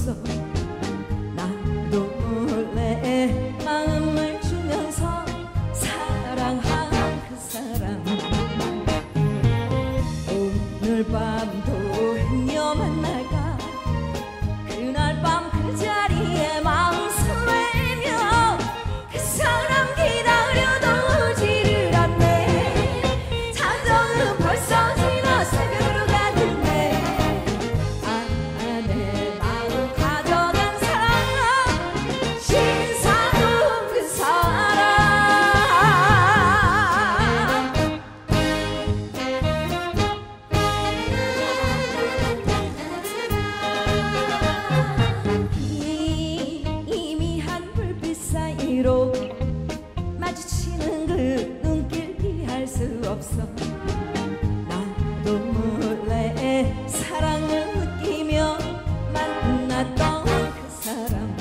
없어. 나도 몰래 마음을 주면서 사랑한 그 사람 오늘 밤도 행여 만날까. 그날 밤 그 자리에 마음 설레며 그 사람 기다려도 오지를 않네. 자정은 벌써 지나 새벽으로 가는데 내 마음 가져간 사람 신사도 그 사람. 희미한 불빛 사이로 마주치는 그 눈길 피할 수 없어. 나도 몰래 사랑을 느끼며 만났던 그 사람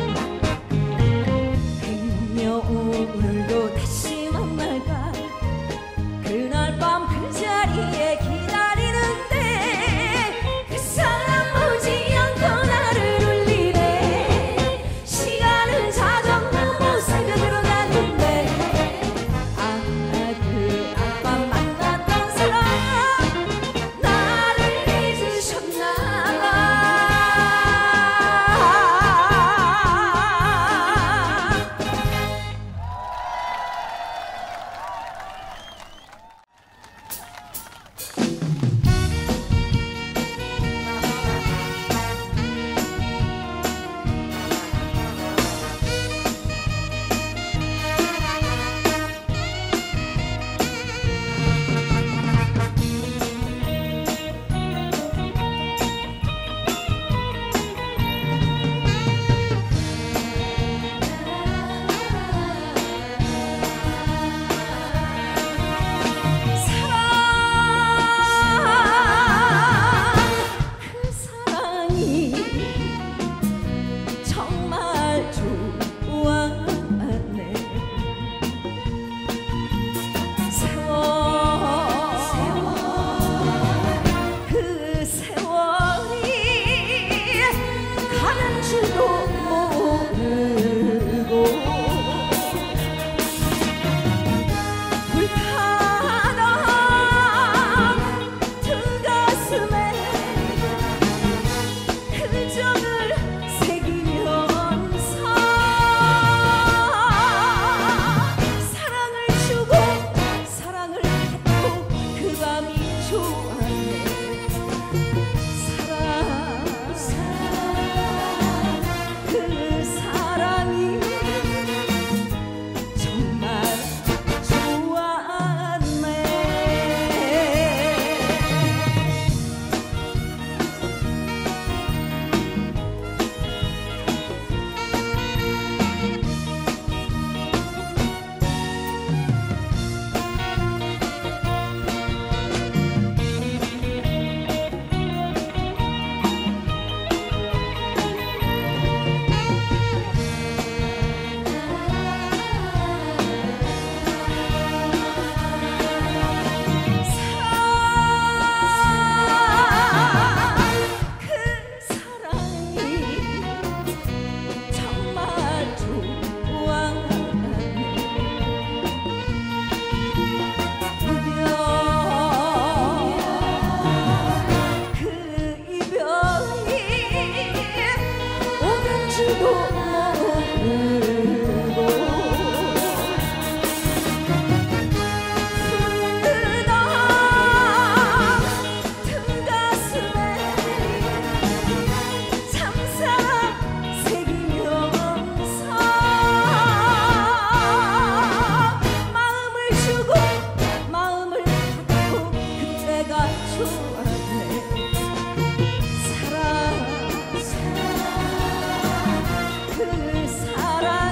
행여 오늘도 다시 만날까. 그날 밤 그 자리에 기다리는데 그 사람 오지 않고 나를 울리네. 시간은 자정 넘어 새벽으로 가는데 그 아까 만났던 사람 나를 잊으셨나 봐. 그 사랑이 정말 좋았네. 그 세월이 가는 줄도 모르고 불타던 두 가슴에 흔적을 새기면서 사랑을 주고 사랑을 받고 그 밤이 좋았네. 그 사랑이 정말 좋았네. 그 사랑이 정말 좋았네. 그 이별이 오는 줄도 모르고 그 가슴에 참사랑 새기면서 마음을 주고 마음을 받고 그때가 좋았네. 그 사랑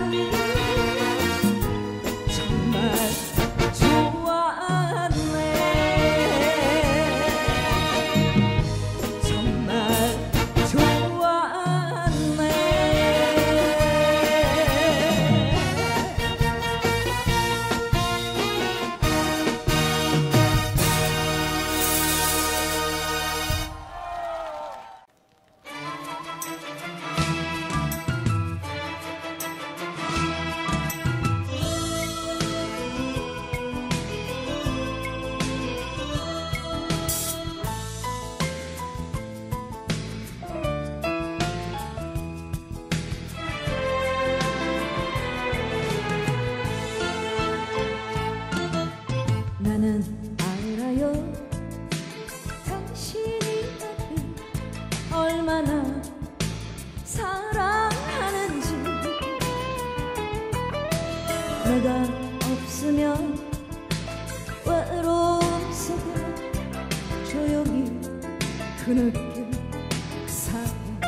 내가 없으면 외로움 속에 조용히 흐느낄 그 사람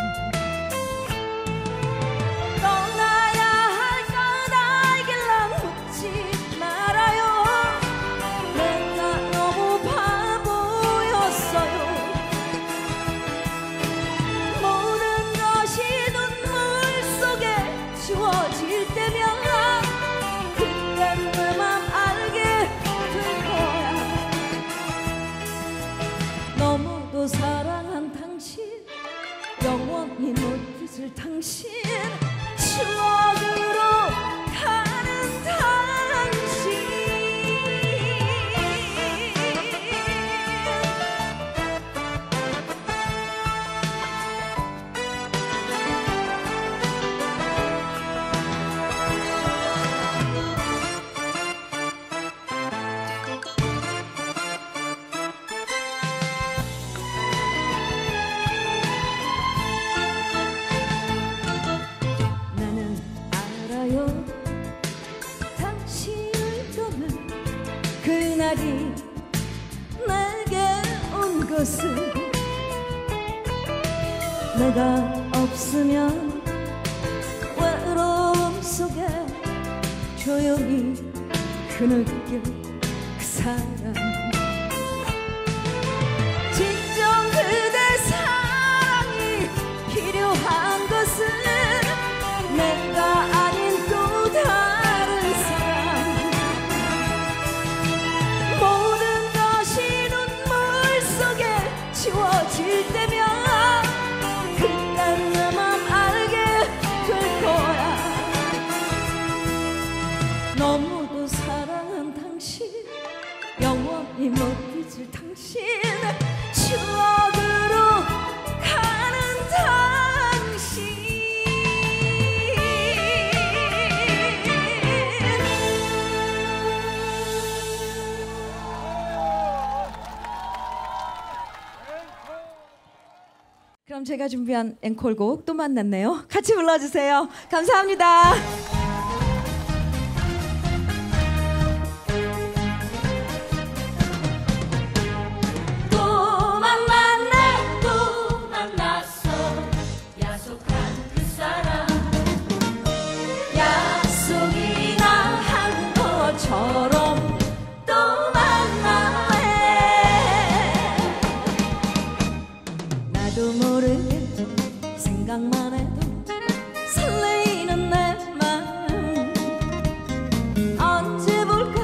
떠나야 할 거다 이길랑 묻지 말아요 내가 너무 바보였어요 모든 것이 눈물 속에 지워질 때면 그땐 내 맘 알게 될 거야 너무도 사랑한 당신 영원히 못 잊을 당신 추억으로 가는 당신 나는 알아요 당신을 떠난 그날이 내게 온 것을 내가 없으면 외로움 속에 조용히 흐느낄 그 사람 진정 그대 사랑이 필요한 것은 내가 아닌 또 다른 사람 모든 것이 눈물 속에 지워질 때면 그땐 내 맘 알게 될 거야 너무도 사랑한 당신 영원히 못 잊을 당신 추억으로 가는 당신 그럼 제가 준비한 앵콜곡 또 만났네요. 같이 불러주세요. 감사합니다. 또 만났네 또 만났어 약속한 그 사람 약속이나 한 것처럼 또 만나네 나도 모르게 생각만 해도 설레이는 내 맘 언제 볼까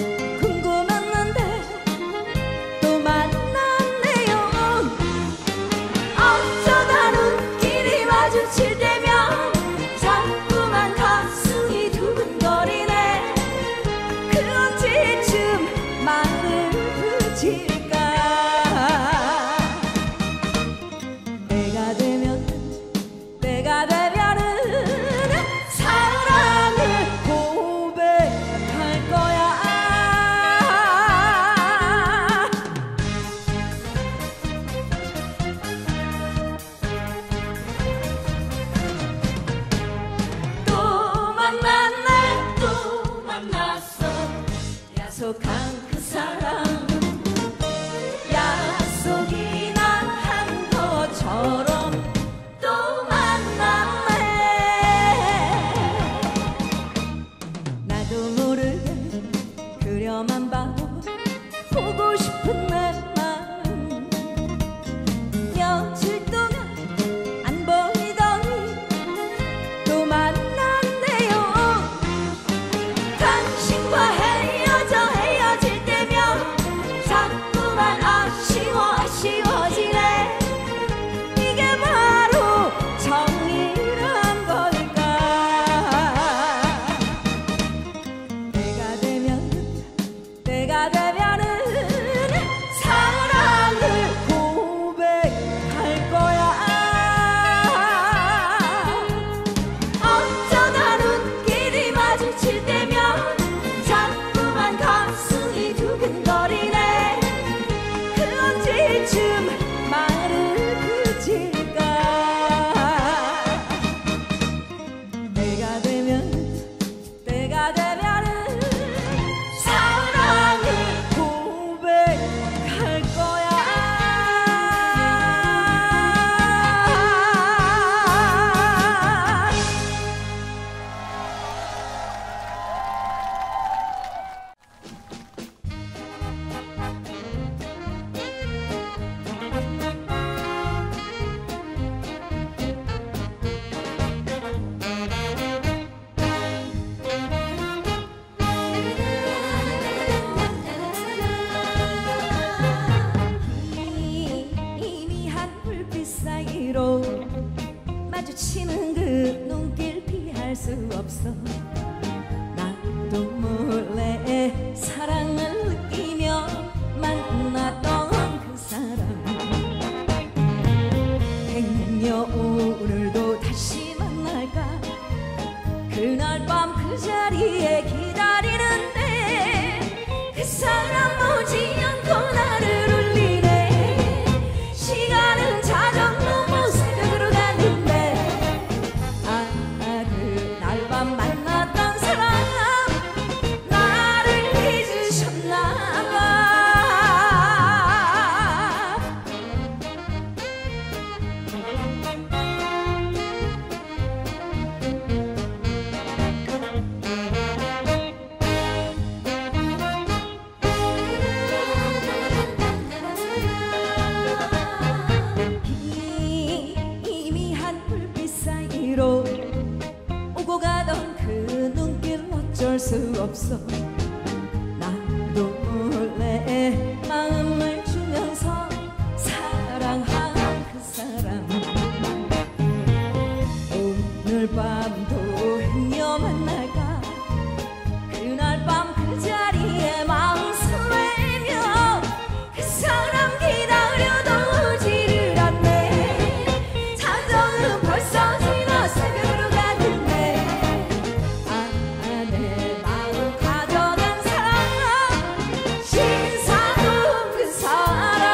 궁금했는데 또 만났네요 어쩌다 눈길이 마주칠 때면 자꾸만 가슴이 두근거리네 그 언제쯤 말을 붙일까 때가 되면은 사랑을 고백할 거야 또 만났네 또 만났어 약속한 그 사람 약속이나 한 것처럼 또 만나네 나도 모르게 그려만 봐도 보고 싶은 내 맘 며칠 동안 안 보이더니 또 만났네요 당신과 헤어질 수 없어. 나도 몰래 사랑을 느끼며 만났던 그 사람, 100년여 오늘도 다시 만날까. 그날 밤 그 자리에 기다리는데 그 사람 오지 않고 나를 울리네. 시간은 자정넘어 새벽으로 갔는데 그날 밤 만났던 사람 나를 잊으셨나 봐. 희미한 불빛 사이로 오고 가던 그 눈길 어쩔 수 없어. 나도 몰래 마음을 주면서 사랑한 그 사람, 오늘 밤도 행여 만날까. 그날 밤 그 자리에 마음 설레며 그 사람 기다려도 오지를 않네. 자정은 벌써 지나 새벽으로 갔는데 내 마음 가져간 사람, 신사동 그 사람.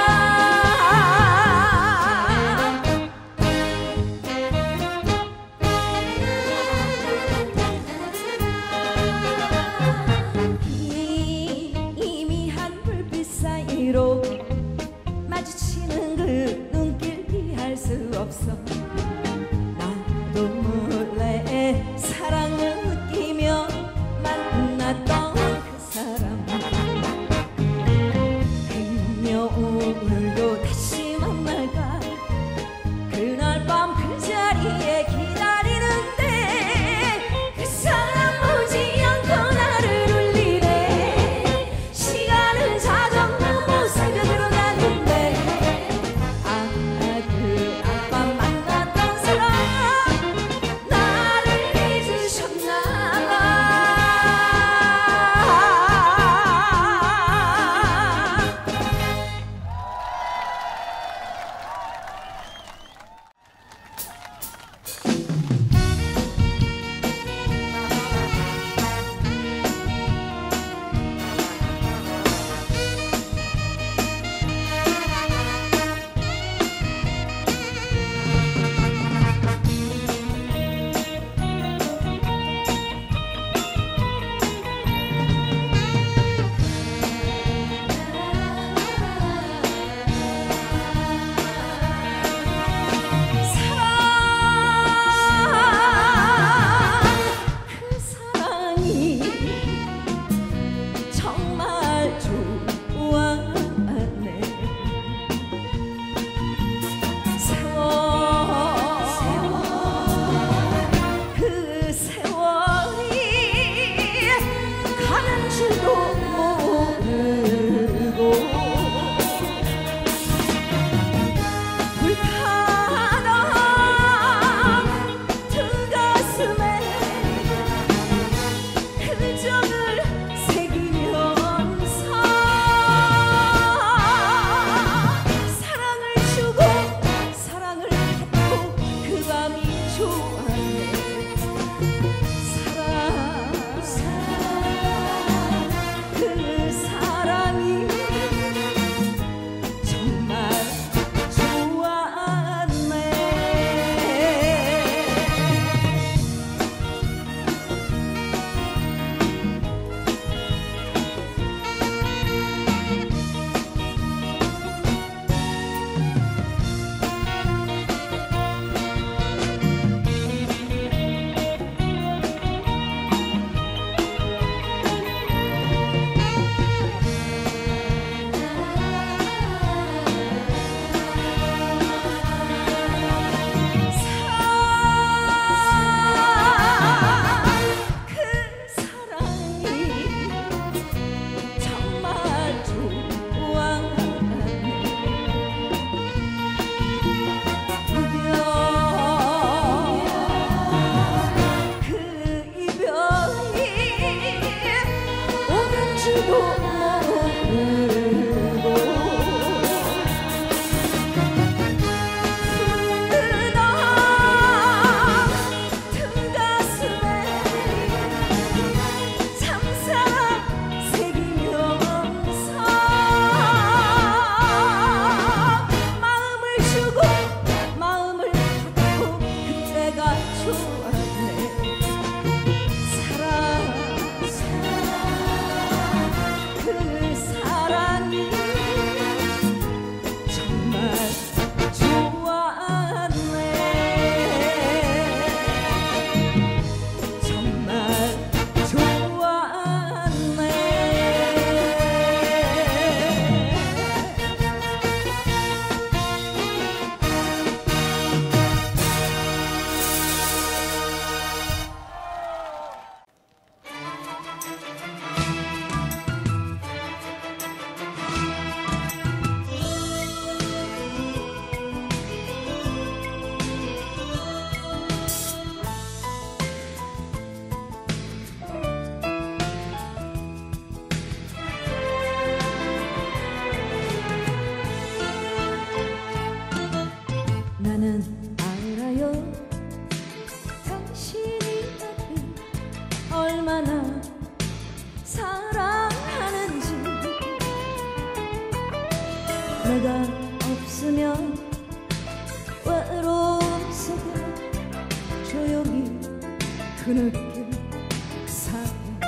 그 느낌 그 사랑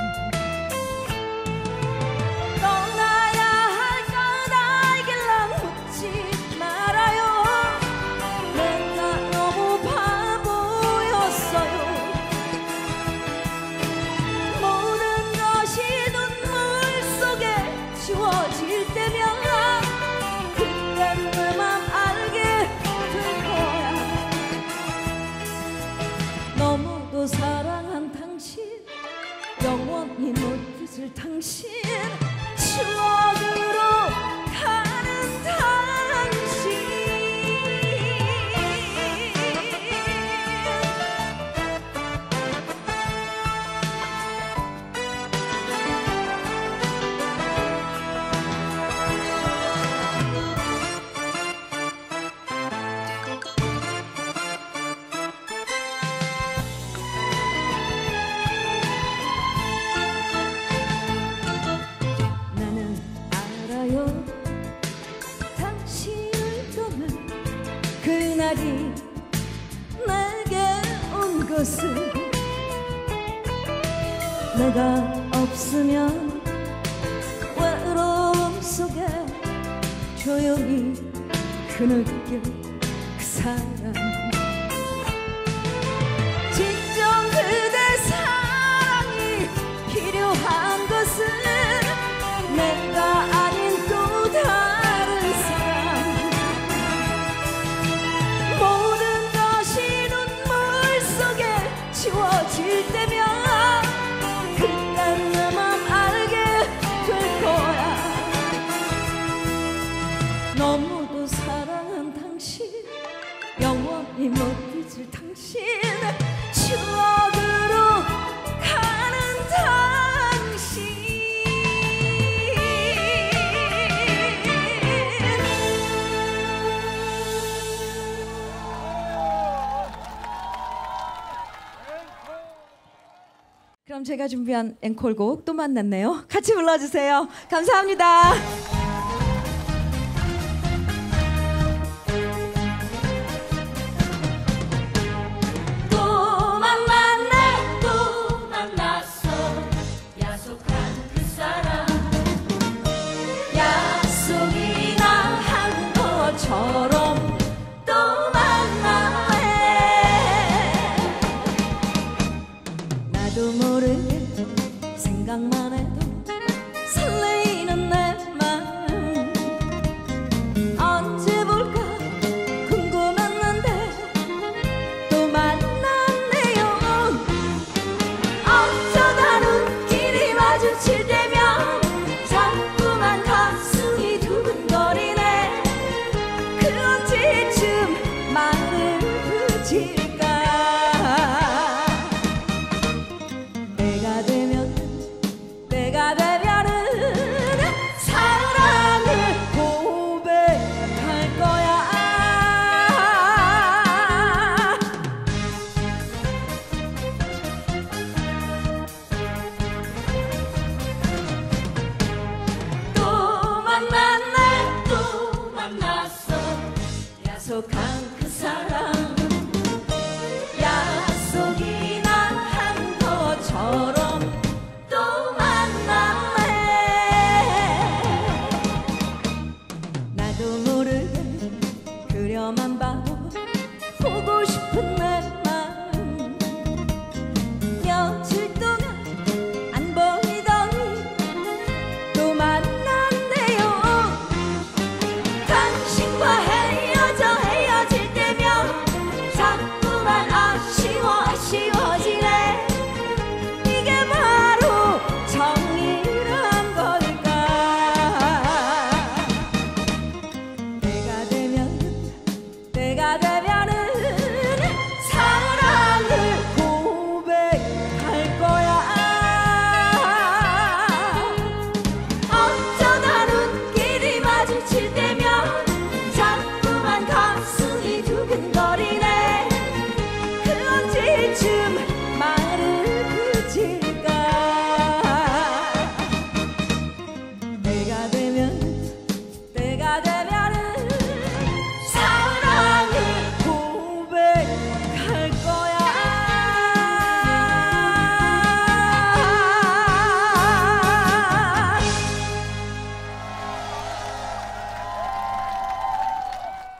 떠나야 할 거다 이길랑 묻지 말아요. 내가 너무 바보였어요. 모든 것이 눈물 속에 지워질 때면 그땐 내 맘 알게 될 거야. 너무도 사랑한 당신, 영원히 못 잊을 당신, 추억으로 가는 당신. 나는 알아요. 당신을 떠난 그날이 내게 온 것은 내가 없으면 외로움 속에 조용히 그 느낌 그 사랑 진정 그대 사랑이 필요한 것은 내가 아닌 또 다른 사람. 모든 것이 눈물 속에 지워질 때면 그땐 내 맘 알게 될 거야. 너무도 사랑한 당신, 영원히 못 잊을 당신, 추억으로 가는 당신. 그럼 제가 준비한 앵콜곡 또 만났네요. 같이 불러주세요. 감사합니다. 또 만났네 또 만났어 약속한 그 사람 약속이나 한 것처럼 또 만나네. 나도 모르게 생각만 해도 설레이는 내 마음 언제 볼까 궁금했는데 또 만났네요. 어쩌다 눈길이 마주칠 때면 자꾸만 가슴이 두근거리네. 그 언제쯤 말을 붙일까. 내가 되면은 사랑을 고백할 거야. 또 만났네 또 만났어 약속한